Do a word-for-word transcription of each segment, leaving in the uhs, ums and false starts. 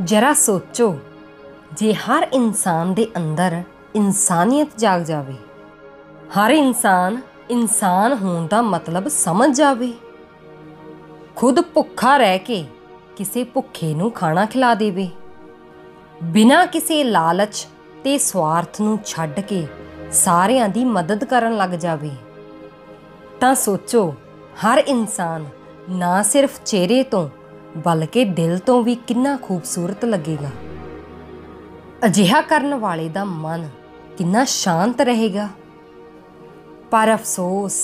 जरा सोचो, जे हर इंसान दे अंदर इंसानियत जाग जावे, हर इंसान इंसान होने का मतलब समझ जावे, खुद भुखा रह के किसी भुखे नूं खाना खिला देवे, बिना किसी लालच ते स्वार्थ नूं छड्ड के सारियां दी मदद करन लग जावे, तां सोचो हर इंसान ना सिर्फ चेहरे तो बल्कि दिल तो भी कितना खूबसूरत लगेगा। अजिहा करन वाले दा मन कितना शांत रहेगा। पर अफसोस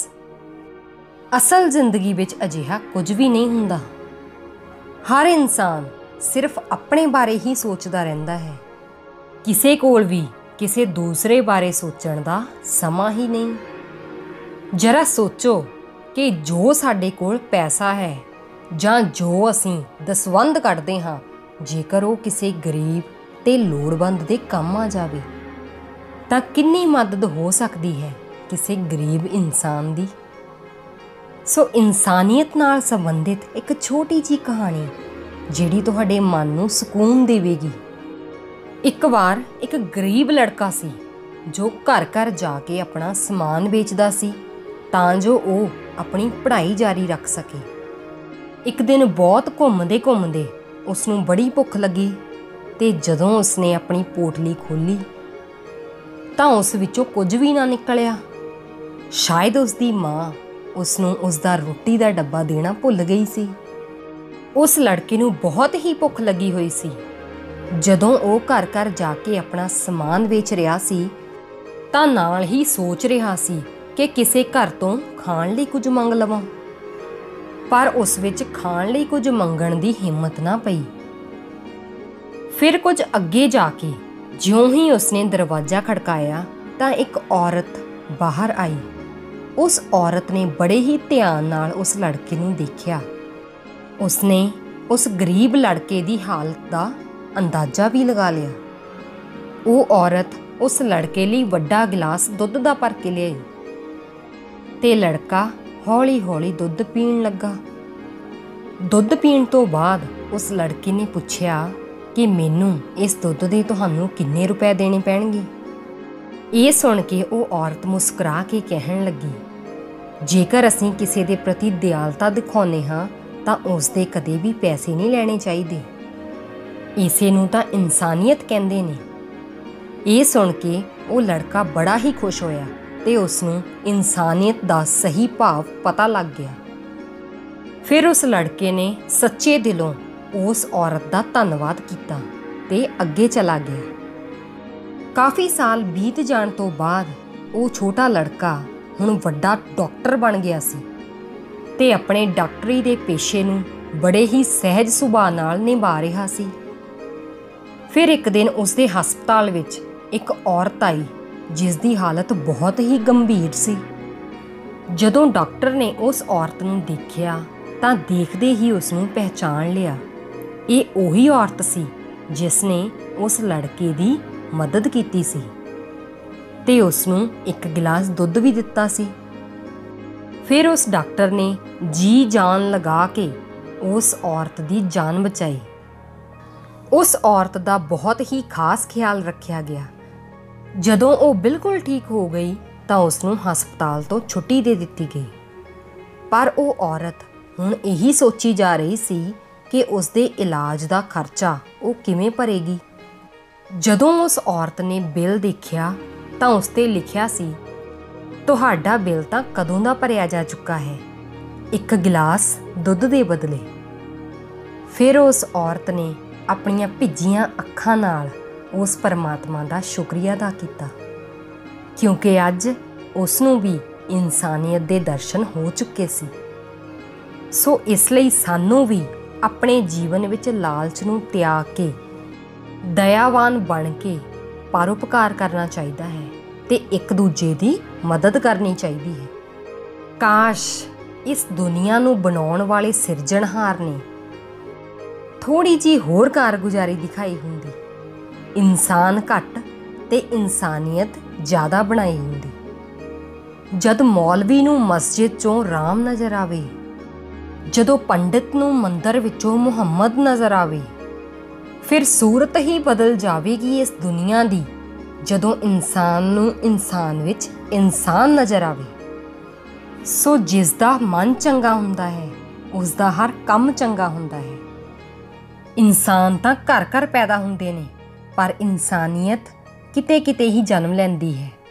असल जिंदगी विच अजिहा कुछ भी नहीं हुंदा। हर इंसान सिर्फ अपने बारे ही सोचदा रहिंदा है, किसी कोल भी किसी दूसरे बारे सोचण दा समां ही नहीं। जरा सोचो कि जो साडे कोल पैसा है जां जो असीं दसवंध कढदे हां, जेकर वो किसी गरीब ते लोड़वंद दे काम आ जावे तां किन्नी मदद हो सकदी है किसी गरीब इंसान दी। सो इंसानियत नाल संबंधित एक छोटी जी कहानी जिहड़ी तुहाडे मन नूं सुकून देवेगी। एक बार एक गरीब लड़का सी जो घर घर जाके अपना समान बेचदा सी तां जो वो अपनी पढ़ाई जारी रख सके। एक दिन बहुत घूमदे घूमदे उसनूं बड़ी भुख लगी ते जदों उसने अपनी पोटली खोली तां उस विचों कुछ भी ना निकलिया। शायद उसकी माँ उसनूं उसदा रोटी दा डब्बा देना भुल गई सी। उस लड़के नूं बहुत ही भुख लगी हुई सी। जदों वो घर घर जाके अपना समान बेच रहा सी तां नाल ही सोच रहा सी कि किसी घर तो खाण लई कुछ मंग लवां, पर उस विच खाण लई कुछ मंगण दी हिम्मत ना पई। फिर कुछ अगे जाके ज्यों ही उसने दरवाजा खड़काया तां एक औरत बाहर आई। उस औरत ने बड़े ही ध्यान नाल उस लड़के नूं देखिया। उसने उस गरीब लड़के दी हालत दा अंदाजा भी लगा लिया। वो औरत उस लड़के लिए वड्डा गिलास दुध दा भर के लियाई ते लड़का हौली हौली दुध पीण लगा। दुध पीण तो बाद उस लड़के ने पुछया कि मैनू इस दुध दे तुहानू किन्ने रुपए देने पैणगे। ये सुन के वो औरत मुस्कुरा के कहण लगी, जेकर असीं किसी दे प्रति दयालता दिखाउने हां तां उसदे कदे भी पैसे नहीं लैणे चाहीदे। इसे नूं तां इंसानियत कहंदे ने। ये सुन के वो लड़का बड़ा ही खुश होया ते उसनूं इंसानियत दा सही भाव पता लग गया। फिर उस लड़के ने सच्चे दिलों उस औरत दा धन्नवाद किया ते अगे चला गया। काफ़ी साल बीत जाण तो बाद वो छोटा लड़का हुण वड्डा डॉक्टर बन गया सी ते अपने डॉक्टरी दे पेशे नूं बड़े ही सहज सुभाਅ नाल निभा रहा सी। फिर एक दिन उसदे हस्पताल विच एक औरत आई जिसकी हालत बहुत ही गंभीर सी। जदों डॉक्टर ने उस औरत नूं देखिया तां देखदे ही उसनूं पहचान लिया। ये उही औरत सी जिसने उस लड़के दी मदद कीती सी ते उसनूं एक गिलास दुध भी दिता सी। फिर उस डॉक्टर ने जी जान लगा के उस औरत दी जान बचाई। उस औरत दा बहुत ही खास ख्याल रखा गया। जदों वो बिल्कुल ठीक हो गई तां उसनूं हस्पताल तो छुट्टी दे दिती गई। पर वो औरत हुण यही सोची जा रही सी कि उसदे इलाज दा खर्चा वो किवें भरेगी। जदों उस औरत ने बिल देखिया तां उस ते लिखिया सी, तुहाडा बिल तां कदों दा भरिया जा चुका है, एक गिलास दुध दे बदले। फिर उस औरत ने अपनियां भिजियां अखां नाल उस परमात्मा दा शुक्रिया अदा किया, क्योंकि अज उसनूं भी इंसानियत दे दर्शन हो चुके सी। सो इसलिए सानू भी अपने जीवन विच लालच नूं त्याग के दयावान बन के परोपकार करना चाहिए है ते एक दूजे दी मदद करनी चाहिए है। काश इस दुनिया नूं बनाउण वाले सिरजणहार ने थोड़ी जी होर कारगुजारी दिखाई हुंदी, इंसान घट ते इंसानियत ज़्यादा बनाई हुंदी। जद मौलवी नूं मस्जिद चों राम नज़र आवे, जदों पंडित नूं मंदिर विचों मुहम्मद नज़र आवे, ਫਿਰ ਸੂਰਤ ਹੀ ਬਦਲ ਜਾਵੇਗੀ ਇਸ ਦੁਨੀਆ ਦੀ ਜਦੋਂ ਇਨਸਾਨ ਨੂੰ ਇਨਸਾਨ ਵਿੱਚ ਇਨਸਾਨ ਨਜ਼ਰ ਆਵੇ। ਸੋ ਜਿਸ ਦਾ ਮਨ ਚੰਗਾ ਹੁੰਦਾ ਹੈ ਉਸ ਦਾ ਹਰ ਕੰਮ ਚੰਗਾ ਹੁੰਦਾ ਹੈ। ਇਨਸਾਨ ਤਾਂ ਘਰ ਘਰ ਪੈਦਾ ਹੁੰਦੇ ਨੇ, ਪਰ ਇਨਸਾਨੀਅਤ ਕਿਤੇ ਕਿਤੇ ਹੀ ਜਨਮ ਲੈਂਦੀ ਹੈ।